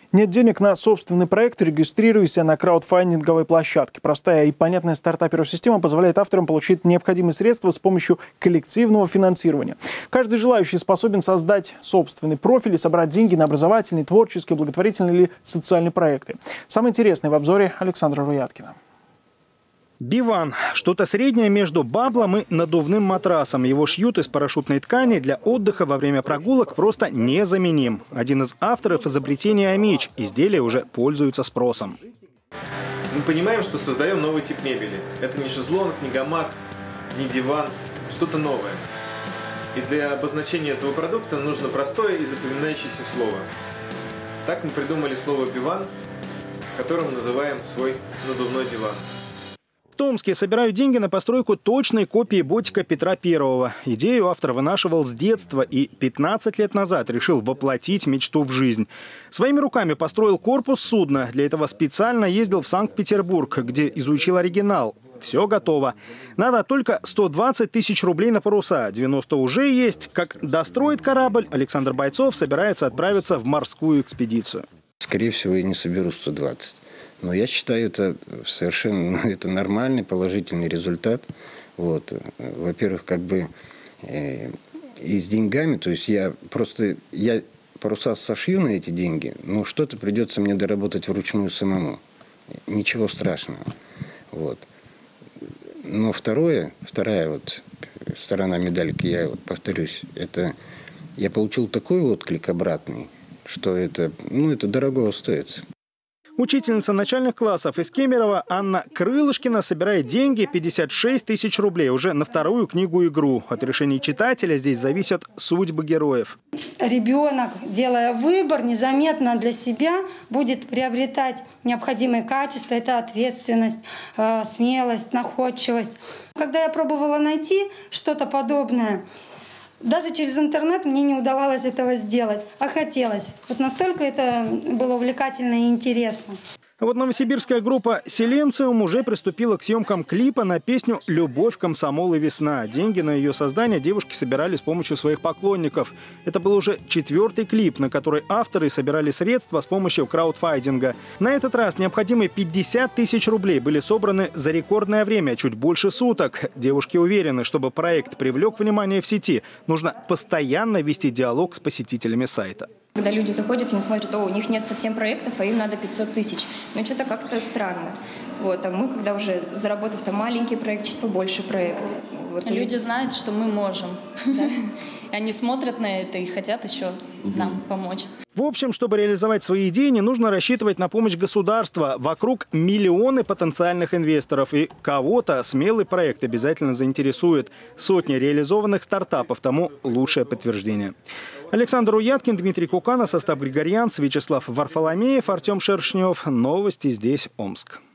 Нет денег на собственный проект? Регистрируйся на краудфандинговой площадке. Простая и понятная стартаперу система позволяет авторам получить необходимые средства с помощью коллективного финансирования. Каждый желающий способен создать собственный профиль и собрать деньги на образовательные, творческие, благотворительные или социальные проекты. Самое интересное в обзоре Александра Руяткина. Биван – что-то среднее между баблом и надувным матрасом. Его шьют из парашютной ткани, для отдыха во время прогулок просто незаменим. Один из авторов изобретения Амич. Изделия уже пользуются спросом. Мы понимаем, что создаем новый тип мебели. Это не шезлонг, не гамак, не диван, что-то новое. И для обозначения этого продукта нужно простое и запоминающееся слово. Так мы придумали слово «биван», которым называем свой надувной диван. В Томске собирают деньги на постройку точной копии ботика Петра I. Идею автор вынашивал с детства и 15 лет назад решил воплотить мечту в жизнь. Своими руками построил корпус судна. Для этого специально ездил в Санкт-Петербург, где изучил оригинал. Все готово. Надо только 120 тысяч рублей на паруса. 90 уже есть. Как достроит корабль, Александр Бойцов собирается отправиться в морскую экспедицию. Скорее всего, я не соберу 120. Но я считаю, это совершенно нормальный, положительный результат. Вот. Во-первых, и с деньгами, то есть я паруса сошью на эти деньги, но что-то придется мне доработать вручную самому. Ничего страшного. Вот. Но вторая сторона медальки, я повторюсь, это я получил такой отклик обратный, что это дорого стоит. Учительница начальных классов из Кемерово Анна Крылышкина собирает деньги 56 тысяч рублей уже на вторую книгу-игру. От решений читателя здесь зависят судьбы героев. Ребенок, делая выбор, незаметно для себя будет приобретать необходимые качества. Это ответственность, смелость, находчивость. Когда я пробовала найти что-то подобное, даже через интернет мне не удавалось этого сделать, а хотелось. Вот настолько это было увлекательно и интересно. А вот новосибирская группа «Селенциум» уже приступила к съемкам клипа на песню «Любовь, комсомол и весна». Деньги на ее создание девушки собирали с помощью своих поклонников. Это был уже 4-й клип, на который авторы собирали средства с помощью краудфандинга. На этот раз необходимые 50 тысяч рублей были собраны за рекордное время, чуть больше суток. Девушки уверены, чтобы проект привлек внимание в сети, нужно постоянно вести диалог с посетителями сайта. Когда люди заходят, они смотрят, у них нет совсем проектов, а им надо 500 тысяч. Ну, что-то как-то странно. Вот, а мы, когда уже заработав там маленький проект, чуть побольше проект. Вот, люди знают, что мы можем. Да? Они смотрят на это и хотят еще нам помочь. В общем, чтобы реализовать свои идеи, не нужно рассчитывать на помощь государства. Вокруг миллионы потенциальных инвесторов. И кого-то смелый проект обязательно заинтересует. Сотни реализованных стартапов тому лучшее подтверждение. Александр Руяткин, Дмитрий Куканов, Остап Григорьянц, Вячеслав Варфоломеев, Артем Шершнев. Новости здесь, Омск.